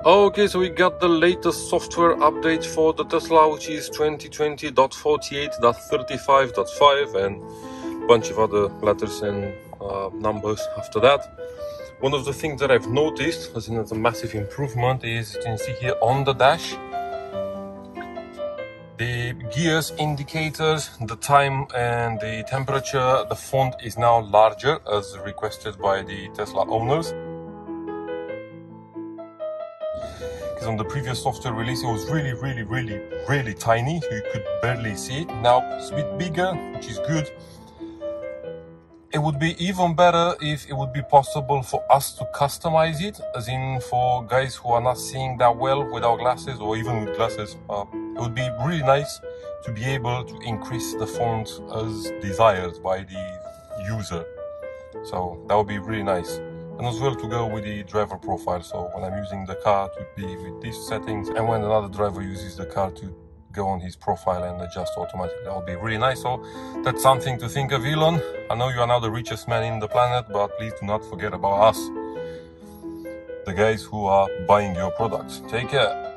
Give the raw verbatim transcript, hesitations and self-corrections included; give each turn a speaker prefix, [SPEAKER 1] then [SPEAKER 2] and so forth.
[SPEAKER 1] Okay, so we got the latest software update for the Tesla, which is twenty twenty point forty-eight point thirty-five point five and a bunch of other letters and uh, numbers after that. One of the things that I've noticed, as in it's a massive improvement, is you can see here on the dash, the gears indicators, the time and the temperature, the font is now larger as requested by the Tesla owners. Because on the previous software release it was really, really, really, really tiny, so you could barely see it. Now it's a bit bigger, which is good. It would be even better if it would be possible for us to customize it, as in for guys who are not seeing that well without glasses or even with glasses. Uh, it would be really nice to be able to increase the font as desired by the user. So that would be really nice. And as well to go with the driver profile. So when I'm using the car to be with these settings, and when another driver uses the car to go on his profile and adjust automatically, that would be really nice. So that's something to think of, Elon. I know you are now the richest man in the planet, but please do not forget about us, the guys who are buying your products. Take care.